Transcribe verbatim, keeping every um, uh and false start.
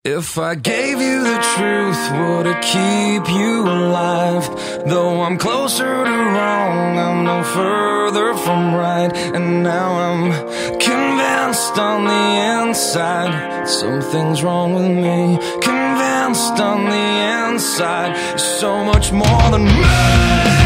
If I gave you the truth, would it keep you alive? Though I'm closer to wrong, I'm no further from right. And now I'm convinced on the inside something's wrong with me. Convinced on the inside so much more than me.